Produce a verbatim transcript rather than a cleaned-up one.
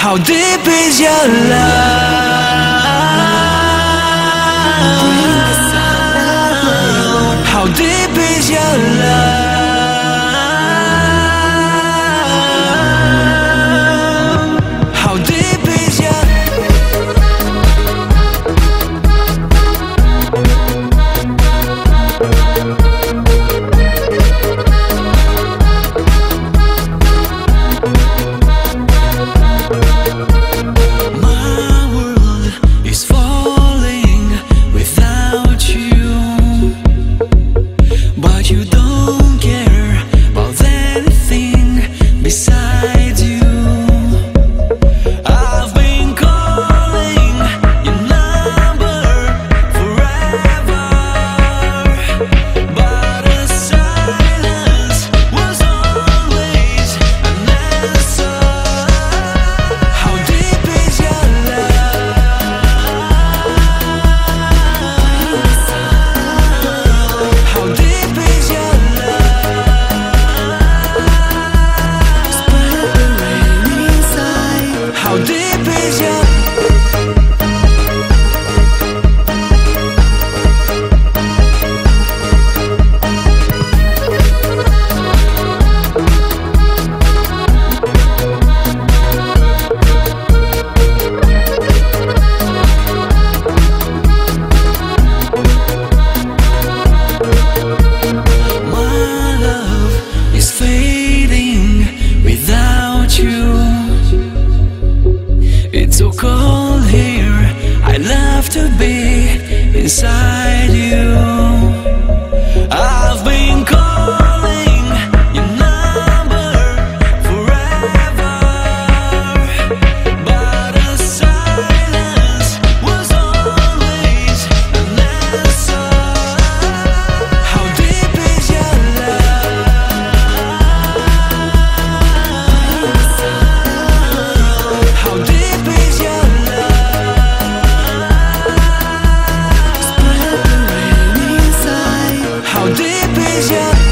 How deep is your love? How deep is your love? How deep is your inside you. I've been calling your number forever, but the silence was always an answer. How deep is your love? How deep is your love? How deep is your